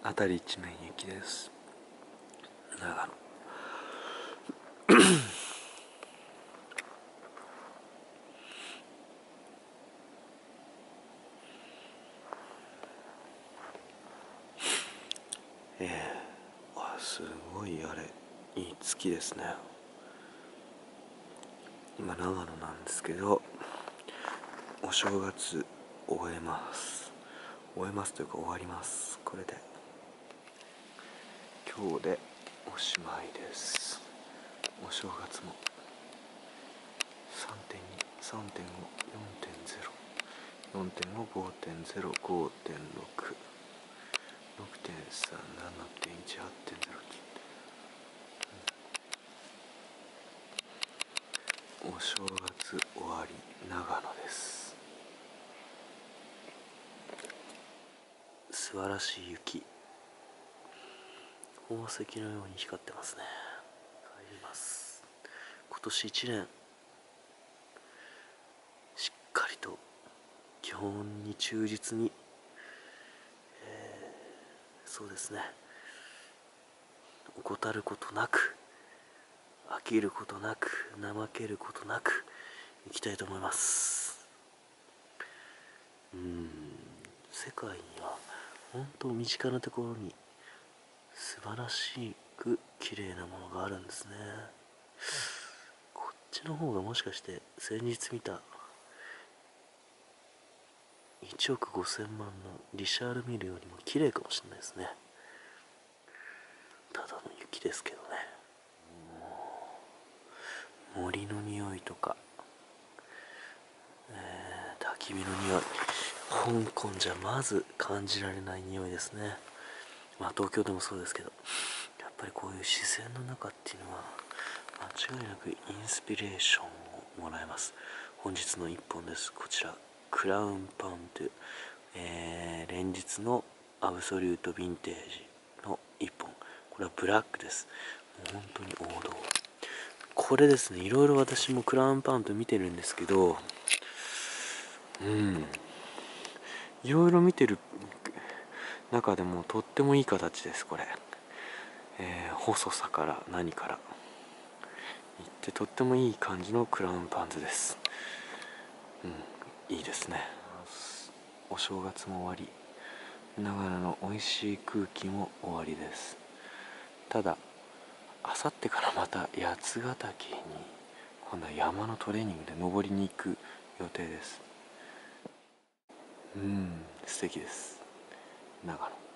辺り一面雪です。長野すごいあれいい月ですね。今長野なんですけど、お正月終えますというか終わります。これで今日でおしまいです。お正月も 3.2、3.5、4.0、4.5、5.0、5.6、6.3、7.1、8.0。お正月終わり、長野です。素晴らしい雪、宝石のように光ってますね。帰ります。今年1年しっかりと基本に忠実に、そうですね、怠ることなく、飽きることなく、怠けることなくいきたいと思います。世界には本当身近なところに素晴らしく綺麗なものがあるんですね。こっちの方がもしかして先日見た1億5000万のリシャールミルよりも綺麗かもしれないですね。ただの雪ですけどね。森の匂いとか、焚き火の匂い、香港じゃまず感じられない匂いですね。まあ東京でもそうですけど、やっぱりこういう自然の中っていうのは間違いなくインスピレーションをもらえます。本日の一本です。こちらクラウンパウンド、連日のアブソリュートヴィンテージの一本。これはブラックです。もう本当に王道。これですね、いろいろ私もクラウンパウンド見てるんですけど、いろいろ見てる中でもとってもいい形です。これ、細さから何から言ってとってもいい感じのクラウンパンツです。いいですね。お正月も終わり、長野の美味しい空気も終わりです。ただあさってからまた八ヶ岳に今度は山のトレーニングで登りに行く予定です。素敵です。長野。